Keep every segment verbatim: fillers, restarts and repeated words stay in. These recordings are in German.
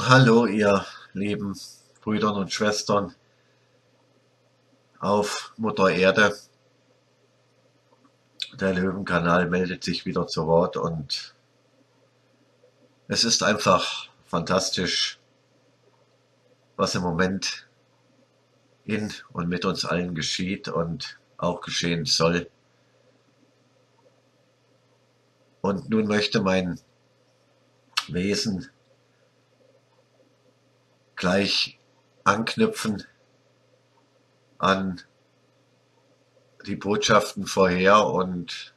Hallo, ihr lieben Brüder und Schwestern auf Mutter Erde. Der Löwenkanal meldet sich wieder zu Wort und es ist einfach fantastisch, was im Moment in und mit uns allen geschieht und auch geschehen soll. Und nun möchte mein Wesen gleich anknüpfen an die Botschaften vorher, und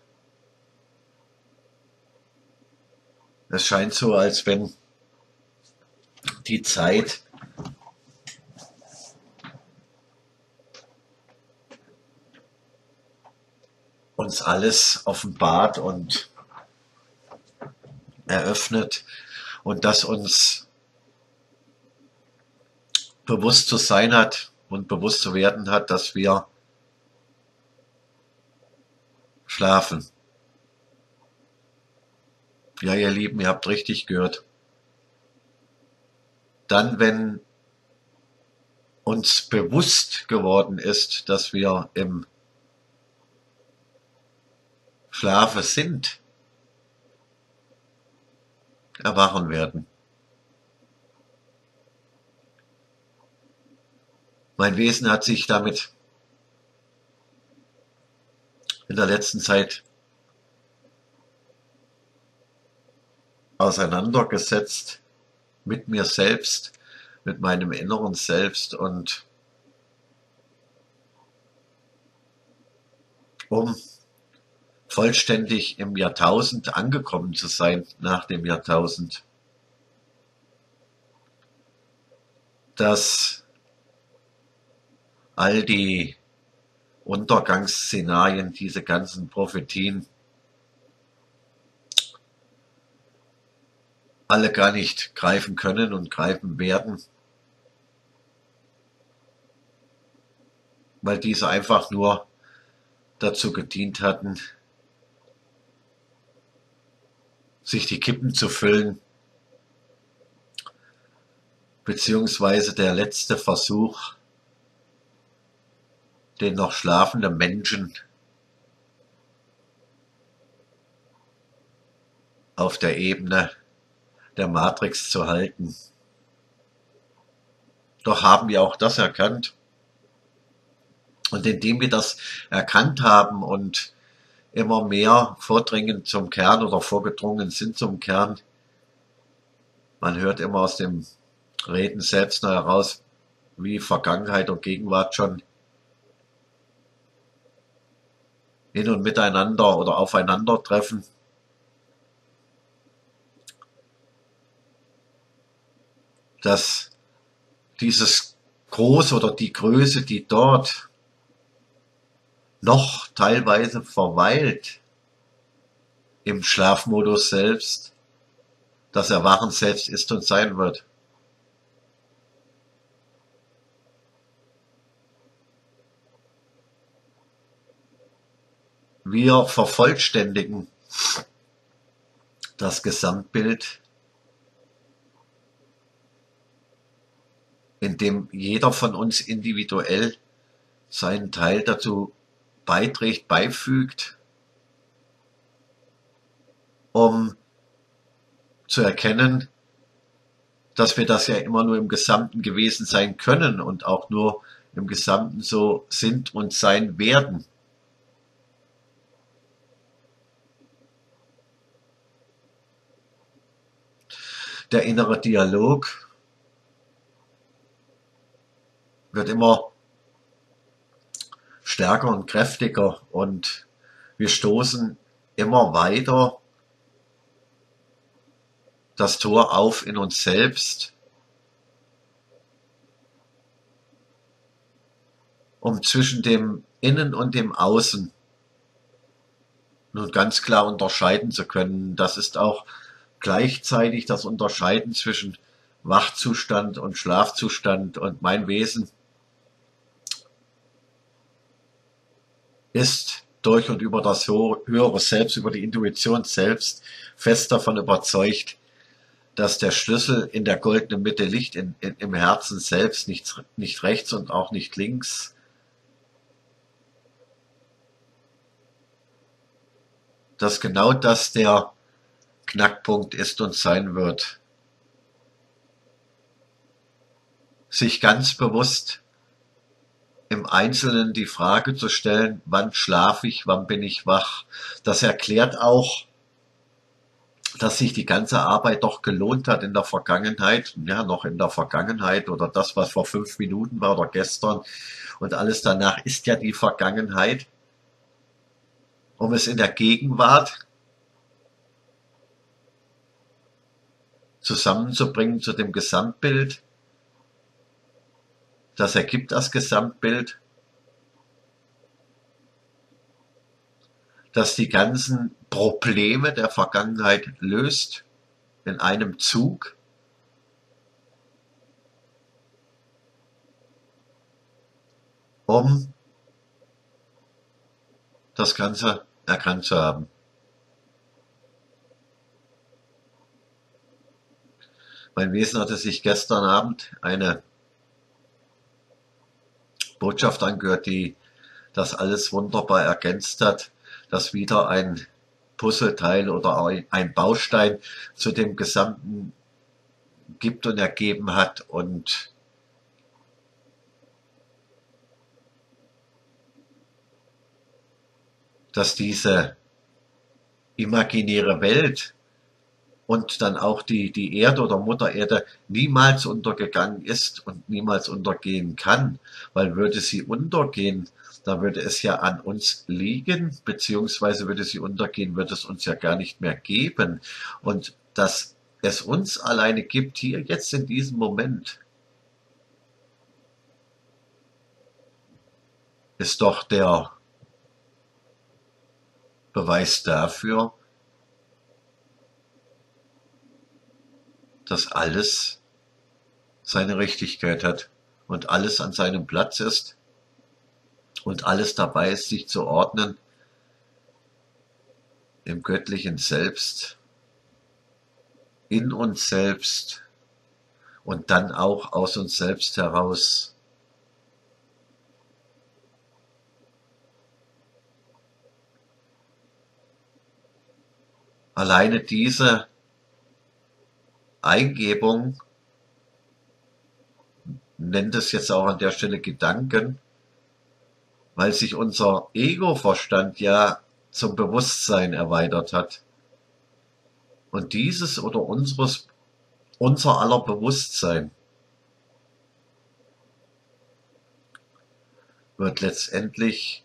es scheint so, als wenn die Zeit uns alles offenbart und eröffnet und das uns bewusst zu sein hat und bewusst zu werden hat, dass wir schlafen. Ja, ihr Lieben, ihr habt richtig gehört. Dann, wenn uns bewusst geworden ist, dass wir im Schlafe sind, erwachen werden. Mein Wesen hat sich damit in der letzten Zeit auseinandergesetzt mit mir selbst, mit meinem inneren Selbst, und um vollständig im Jahrtausend angekommen zu sein, nach dem Jahrtausend, dass all die Untergangsszenarien, diese ganzen Prophetien, alle gar nicht greifen können und greifen werden, weil diese einfach nur dazu gedient hatten, sich die Kippen zu füllen, beziehungsweise der letzte Versuch, den noch schlafenden Menschen auf der Ebene der Matrix zu halten. Doch haben wir auch das erkannt. Und indem wir das erkannt haben und immer mehr vordringen zum Kern oder vorgedrungen sind zum Kern, man hört immer aus dem Reden selbst noch heraus, wie Vergangenheit und Gegenwart schon hin und miteinander oder aufeinandertreffen. Dass dieses Groß oder die Größe, die dort noch teilweise verweilt im Schlafmodus selbst, das Erwachen selbst ist und sein wird. Wir vervollständigen das Gesamtbild, indem jeder von uns individuell seinen Teil dazu beiträgt, beifügt, um zu erkennen, dass wir das ja immer nur im Gesamten gewesen sein können und auch nur im Gesamten so sind und sein werden. Der innere Dialog wird immer stärker und kräftiger und wir stoßen immer weiter das Tor auf in uns selbst, um zwischen dem Innen und dem Außen nun ganz klar unterscheiden zu können. Das ist auch gleichzeitig das Unterscheiden zwischen Wachzustand und Schlafzustand, und mein Wesen ist durch und über das höhere Selbst, über die Intuition selbst fest davon überzeugt, dass der Schlüssel in der goldenen Mitte liegt, in, in, im Herzen selbst, nicht, nicht rechts und auch nicht links. Dass genau das der Knackpunkt ist und sein wird. Sich ganz bewusst im Einzelnen die Frage zu stellen, wann schlafe ich, wann bin ich wach. Das erklärt auch, dass sich die ganze Arbeit doch gelohnt hat in der Vergangenheit, ja, noch in der Vergangenheit oder das, was vor fünf Minuten war oder gestern und alles danach ist ja die Vergangenheit, um es in der Gegenwart zusammenzubringen zu dem Gesamtbild. Das ergibt das Gesamtbild, das die ganzen Probleme der Vergangenheit löst in einem Zug. Um das Ganze erkannt zu haben. Mein Wesen hatte sich gestern Abend eine Botschaft angehört, die das alles wunderbar ergänzt hat, dass wieder ein Puzzleteil oder ein Baustein zu dem Gesamten gibt und ergeben hat und dass diese imaginäre Welt und dann auch die, die Erde oder Mutter Erde niemals untergegangen ist und niemals untergehen kann, weil würde sie untergehen, dann würde es ja an uns liegen, beziehungsweise würde sie untergehen, würde es uns ja gar nicht mehr geben. Und dass es uns alleine gibt, hier jetzt in diesem Moment, ist doch der Beweis dafür, dass alles seine Richtigkeit hat und alles an seinem Platz ist und alles dabei ist, sich zu ordnen im göttlichen Selbst, in uns selbst und dann auch aus uns selbst heraus. Alleine diese Eingebung, nennt es jetzt auch an der Stelle Gedanken, weil sich unser Ego-Verstand ja zum Bewusstsein erweitert hat. Und dieses oder unseres, unser aller Bewusstsein wird letztendlich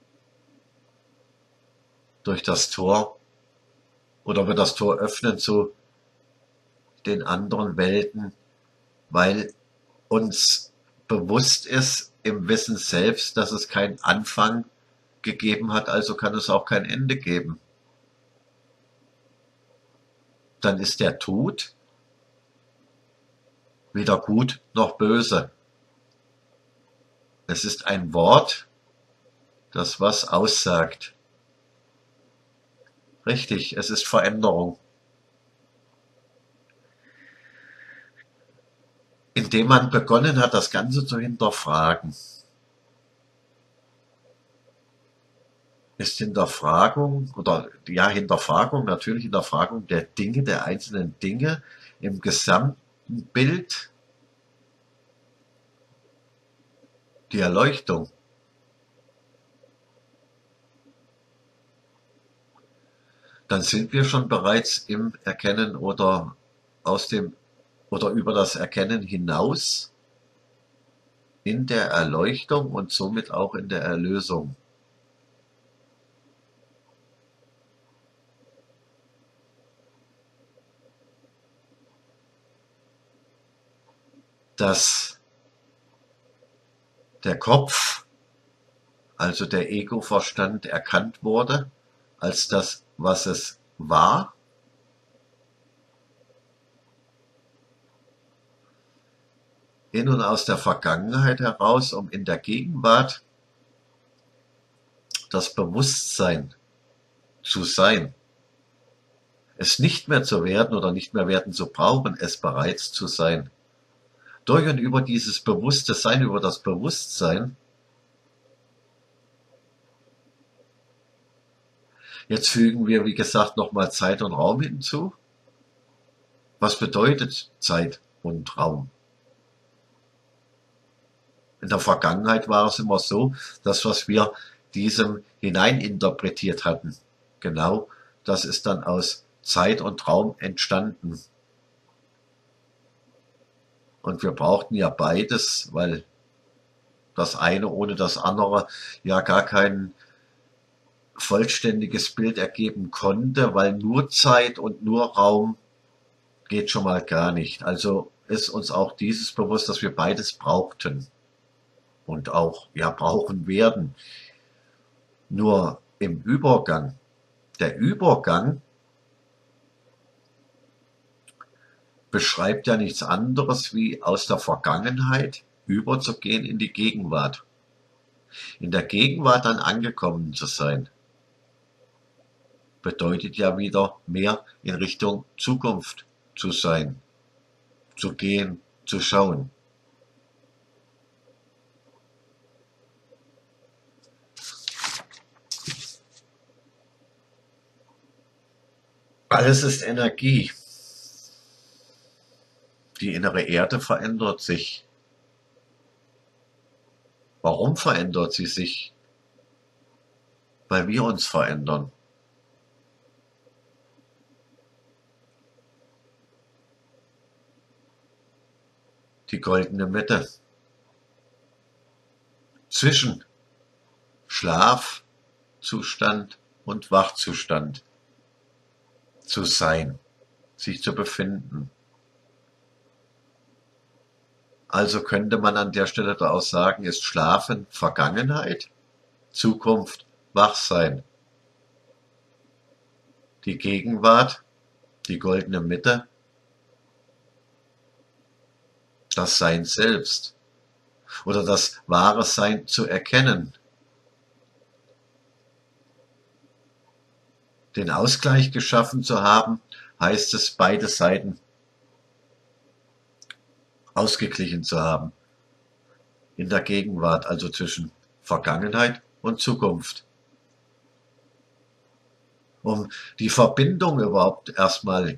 durch das Tor oder wird das Tor öffnen zu den anderen Welten, weil uns bewusst ist im Wissen selbst, dass es keinen Anfang gegeben hat, also kann es auch kein Ende geben. Dann ist der Tod weder gut noch böse. Es ist ein Wort, das was aussagt. Richtig, es ist Veränderung. Indem man begonnen hat, das Ganze zu hinterfragen, ist Hinterfragung oder ja Hinterfragung, natürlich Hinterfragung der Dinge, der einzelnen Dinge im gesamten Bild die Erleuchtung. Dann sind wir schon bereits im Erkennen oder aus dem oder über das Erkennen hinaus in der Erleuchtung und somit auch in der Erlösung. Dass der Kopf, also der Ego-Verstand, erkannt wurde als das, was es war, in und aus der Vergangenheit heraus, um in der Gegenwart das Bewusstsein zu sein. es nicht mehr zu werden oder nicht mehr werden zu brauchen, es bereits zu sein. Durch und über dieses bewusste Sein, über das Bewusstsein, jetzt fügen wir, wie gesagt, nochmal Zeit und Raum hinzu. Was bedeutet Zeit und Raum? In der Vergangenheit war es immer so, dass was wir diesem hineininterpretiert hatten, genau, das ist dann aus Zeit und Raum entstanden. Und wir brauchten ja beides, weil das eine ohne das andere ja gar kein vollständiges Bild ergeben konnte, weil nur Zeit und nur Raum geht schon mal gar nicht. Also ist uns auch dieses bewusst, dass wir beides brauchten und auch ja brauchen werden. Nur im Übergang, der Übergang beschreibt ja nichts anderes wie aus der Vergangenheit überzugehen in die Gegenwart. In der Gegenwart dann angekommen zu sein, bedeutet ja wieder mehr in Richtung Zukunft zu sein, zu gehen, zu schauen. Alles ist Energie. Die innere Erde verändert sich. Warum verändert sie sich? Weil wir uns verändern. Die goldene Mitte zwischen Schlafzustand und Wachzustand zu sein, sich zu befinden. Also könnte man an der Stelle da auch sagen, ist Schlafen Vergangenheit, Zukunft Wachsein. Die Gegenwart, die goldene Mitte, das Sein selbst oder das wahre Sein zu erkennen. Den Ausgleich geschaffen zu haben, heißt es, beide Seiten ausgeglichen zu haben. In der Gegenwart, also zwischen Vergangenheit und Zukunft. Um die Verbindung überhaupt erstmal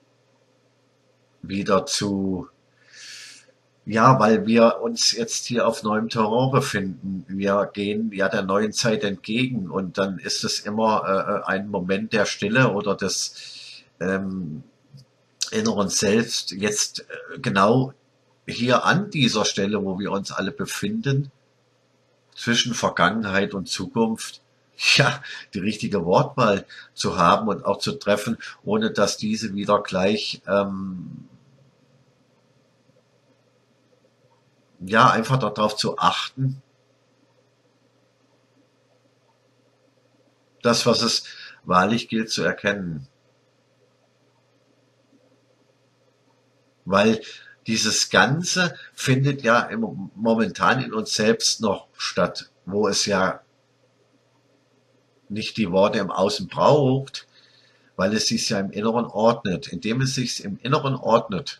wieder zu, ja, weil wir uns jetzt hier auf neuem Terrain befinden. Wir gehen ja der neuen Zeit entgegen und dann ist es immer äh, ein Moment der Stille oder des ähm, inneren Selbst. Jetzt äh, genau hier an dieser Stelle, wo wir uns alle befinden, zwischen Vergangenheit und Zukunft, ja, die richtige Wortwahl zu haben und auch zu treffen, ohne dass diese wieder gleich, ähm, ja, einfach darauf zu achten, das, was es wahrlich gilt zu erkennen. Weil dieses Ganze findet ja im, momentan in uns selbst noch statt, wo es ja nicht die Worte im Außen braucht, weil es sich ja im Inneren ordnet. Indem es sich im Inneren ordnet,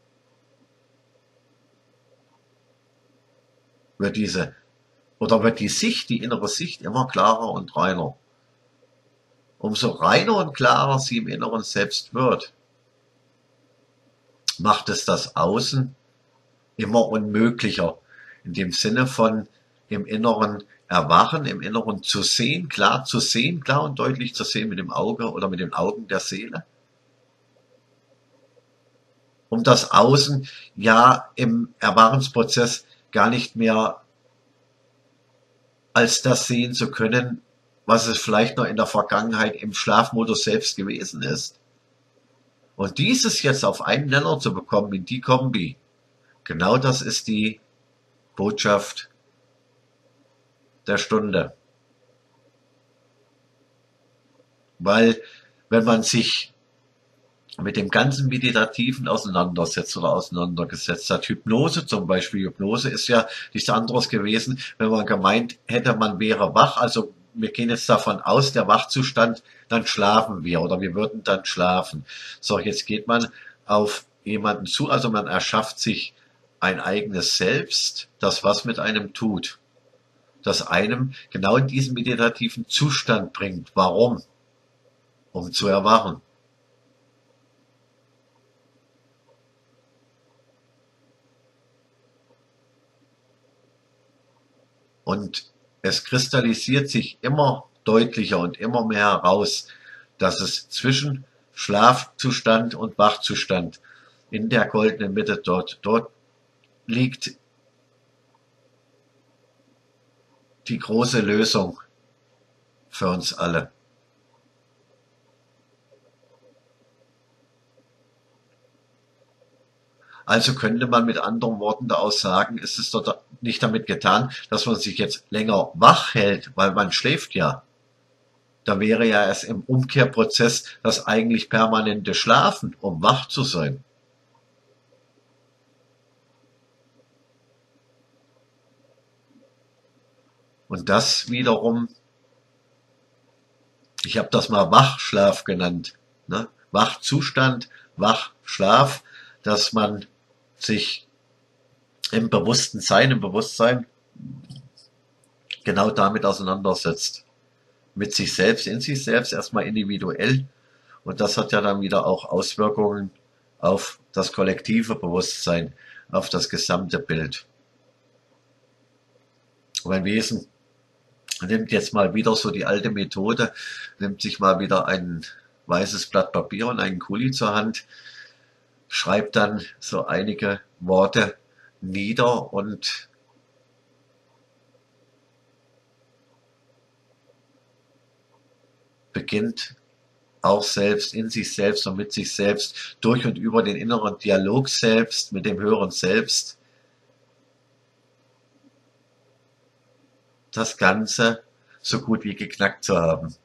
wird diese, oder wird die Sicht, die innere Sicht immer klarer und reiner. Umso reiner und klarer sie im Inneren selbst wird, macht es das Außen immer unmöglicher. In dem Sinne von im Inneren erwachen, im Inneren zu sehen, klar zu sehen, klar und deutlich zu sehen mit dem Auge oder mit den Augen der Seele. Um das Außen ja im Erwachensprozess gar nicht mehr als das sehen zu können, was es vielleicht noch in der Vergangenheit im Schlafmodus selbst gewesen ist. Und dieses jetzt auf einen Nenner zu bekommen, in die Kombi, genau das ist die Botschaft der Stunde. Weil, wenn man sich mit dem ganzen Meditativen auseinandersetzt oder auseinandergesetzt hat, Hypnose zum Beispiel, Hypnose ist ja nichts anderes gewesen, wenn man gemeint hätte, man wäre wach, also wir gehen jetzt davon aus, der Wachzustand, dann schlafen wir oder wir würden dann schlafen. So, jetzt geht man auf jemanden zu, also man erschafft sich ein eigenes Selbst, das was mit einem tut, das einem genau in diesen meditativen Zustand bringt. Warum? Um zu erwachen. Und es kristallisiert sich immer deutlicher und immer mehr heraus, dass es zwischen Schlafzustand und Wachzustand in der goldenen Mitte dort, dort liegt die große Lösung für uns alle. Also könnte man mit anderen Worten da auch sagen, ist es dort nicht damit getan, dass man sich jetzt länger wach hält, weil man schläft ja. Da wäre ja es im Umkehrprozess das eigentlich permanente Schlafen, um wach zu sein. Und das wiederum, ich habe das mal Wachschlaf genannt, ne? Wachzustand, Wachschlaf, dass man sich im bewussten Sein, im Bewusstsein genau damit auseinandersetzt. Mit sich selbst, in sich selbst, erstmal individuell. Und das hat ja dann wieder auch Auswirkungen auf das kollektive Bewusstsein, auf das gesamte Bild. Mein Wesen nimmt jetzt mal wieder so die alte Methode, nimmt sich mal wieder ein weißes Blatt Papier und einen Kuli zur Hand, schreibt dann so einige Worte nieder und beginnt auch selbst in sich selbst und mit sich selbst durch und über den inneren Dialog selbst mit dem höheren Selbst das Ganze so gut wie geknackt zu haben.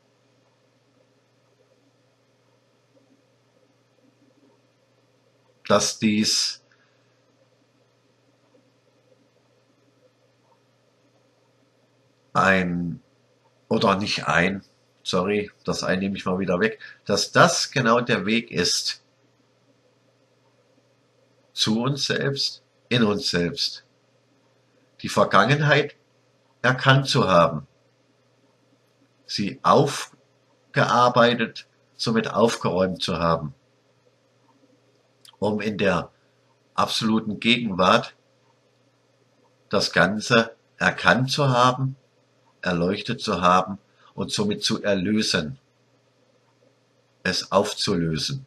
Dass dies ein, oder nicht ein, sorry, das ein nehme ich mal wieder weg, dass das genau der Weg ist zu uns selbst, in uns selbst. Die Vergangenheit erkannt zu haben, sie aufgearbeitet, somit aufgeräumt zu haben, um in der absoluten Gegenwart das Ganze erkannt zu haben, erleuchtet zu haben und somit zu erlösen, es aufzulösen.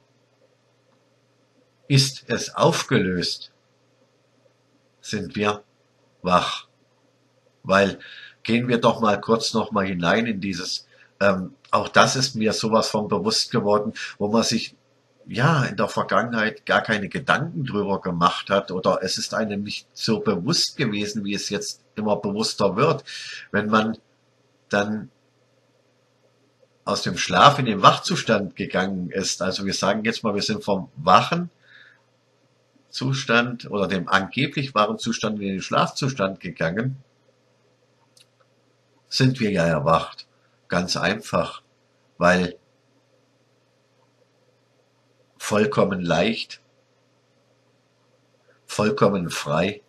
Ist es aufgelöst, sind wir wach. Weil gehen wir doch mal kurz noch mal hinein in dieses, ähm, auch das ist mir sowas von bewusst geworden, wo man sich ja in der Vergangenheit gar keine Gedanken drüber gemacht hat oder es ist einem nicht so bewusst gewesen, wie es jetzt immer bewusster wird, wenn man dann aus dem Schlaf in den Wachzustand gegangen ist. Also wir sagen jetzt mal, wir sind vom wachen Zustand oder dem angeblich wachen Zustand in den Schlafzustand gegangen, sind wir ja erwacht. Ganz einfach, weil vollkommen leicht, vollkommen frei,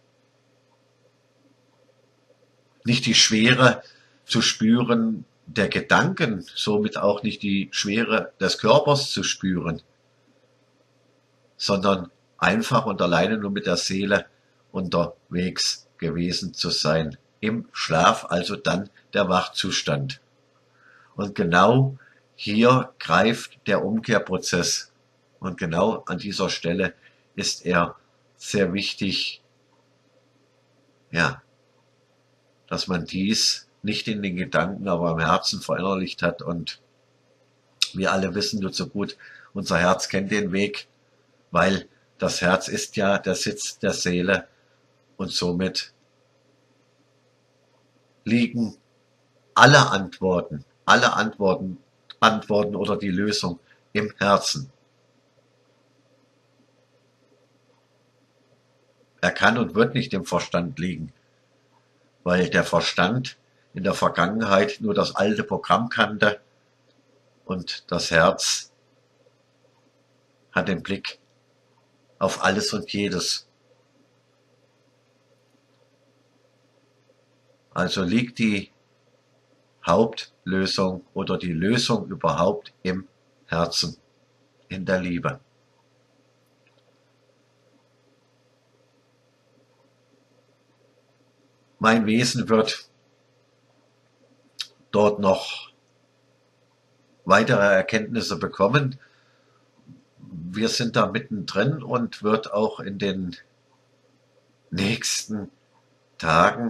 nicht die Schwere zu spüren der Gedanken, somit auch nicht die Schwere des Körpers zu spüren, sondern einfach und alleine nur mit der Seele unterwegs gewesen zu sein. Im Schlaf, also dann der Wachzustand. Und genau hier greift der Umkehrprozess. Und genau an dieser Stelle ist er sehr wichtig, ja, dass man dies nicht in den Gedanken, aber im Herzen verinnerlicht hat. Und wir alle wissen nur so gut, unser Herz kennt den Weg, weil das Herz ist ja der Sitz der Seele und somit liegen alle Antworten, alle Antworten, Antworten oder die Lösung im Herzen. Er kann und wird nicht im Verstand liegen, weil der Verstand in der Vergangenheit nur das alte Programm kannte, und das Herz hat den Blick auf alles und jedes. Also liegt die Hauptlösung oder die Lösung überhaupt im Herzen, in der Liebe. Mein Wesen wird dort noch weitere Erkenntnisse bekommen. Wir sind da mittendrin und wird auch in den nächsten Tagen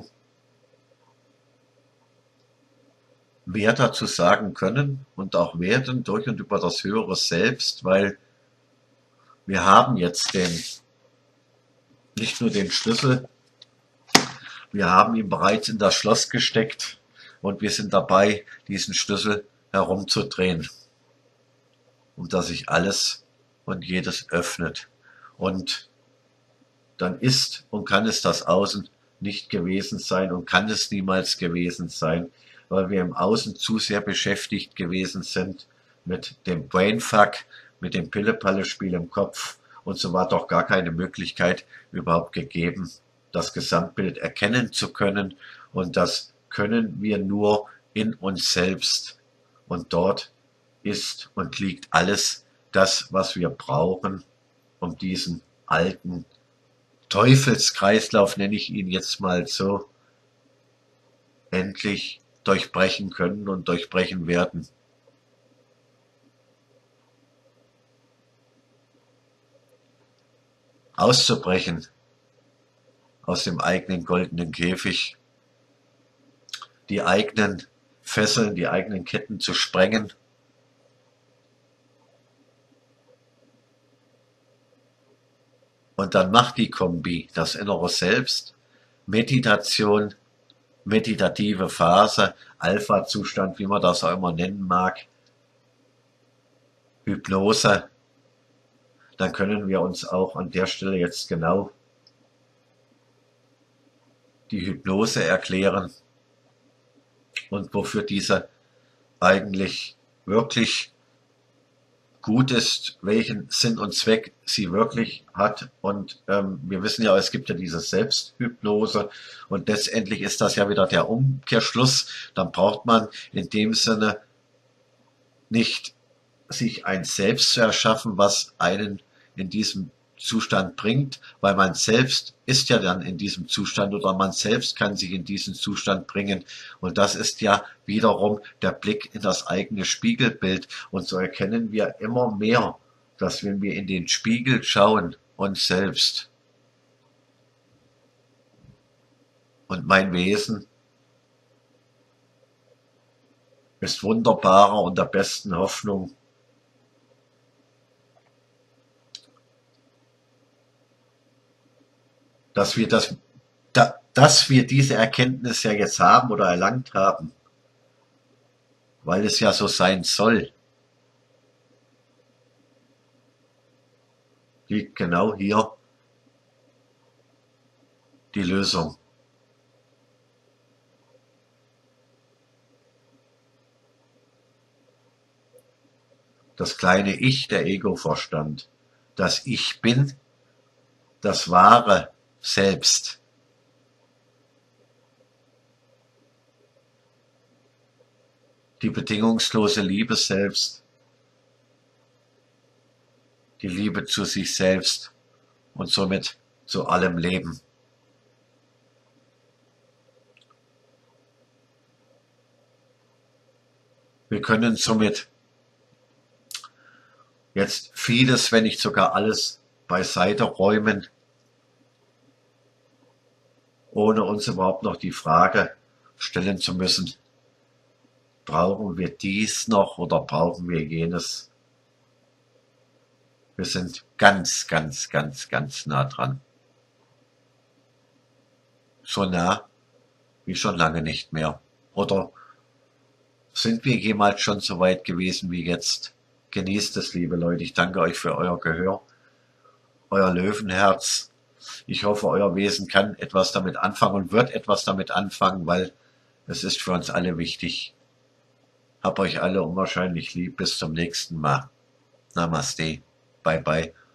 mehr dazu sagen können und auch werden durch und über das höhere Selbst, weil wir haben jetzt den, nicht nur den Schlüssel, wir haben ihn bereits in das Schloss gesteckt und wir sind dabei, diesen Schlüssel herumzudrehen, und dass sich alles und jedes öffnet. Und dann ist und kann es das Außen nicht gewesen sein und kann es niemals gewesen sein, weil wir im Außen zu sehr beschäftigt gewesen sind mit dem Brainfuck, mit dem Pille-Palle-Spiel im Kopf, und so war doch gar keine Möglichkeit überhaupt gegeben, das Gesamtbild erkennen zu können, und das können wir nur in uns selbst, und dort ist und liegt alles das, was wir brauchen, um diesen alten Teufelskreislauf, nenne ich ihn jetzt mal so, endlich durchbrechen können und durchbrechen werden. Auszubrechen aus dem eigenen goldenen Käfig, die eigenen Fesseln, die eigenen Ketten zu sprengen, und dann macht die Kombi, das innere Selbst, Meditation, meditative Phase, Alpha-Zustand, wie man das auch immer nennen mag, Hypnose, dann können wir uns auch an der Stelle jetzt genau die Hypnose erklären und wofür diese eigentlich wirklich gut ist, welchen Sinn und Zweck sie wirklich hat. Und ähm, wir wissen ja, es gibt ja diese Selbsthypnose, und letztendlich ist das ja wieder der Umkehrschluss. Dann braucht man in dem Sinne nicht sich ein Selbst zu erschaffen, was einen in diesem Zustand bringt, weil man selbst ist ja dann in diesem Zustand, oder man selbst kann sich in diesen Zustand bringen, und das ist ja wiederum der Blick in das eigene Spiegelbild, und so erkennen wir immer mehr, dass wenn wir in den Spiegel schauen, uns selbst und mein Wesen ist wunderbarer und der besten Hoffnung, dass wir das, da, dass wir diese Erkenntnis ja jetzt haben oder erlangt haben, weil es ja so sein soll, liegt genau hier die Lösung. Das kleine Ich, der Ego-Verstand, das Ich bin, das wahre Selbst, die bedingungslose Liebe selbst, die Liebe zu sich selbst und somit zu allem Leben. Wir können somit jetzt vieles, wenn nicht sogar alles, beiseite räumen, ohne uns überhaupt noch die Frage stellen zu müssen, brauchen wir dies noch oder brauchen wir jenes? Wir sind ganz, ganz, ganz, ganz nah dran. So nah wie schon lange nicht mehr. Oder sind wir jemals schon so weit gewesen wie jetzt? Genießt es, liebe Leute. Ich danke euch für euer Gehör, euer Löwenherz. Ich hoffe, euer Wesen kann etwas damit anfangen und wird etwas damit anfangen, weil Es ist für uns alle wichtig. Hab euch alle unwahrscheinlich lieb. Bis zum nächsten Mal. Namaste. Bye bye.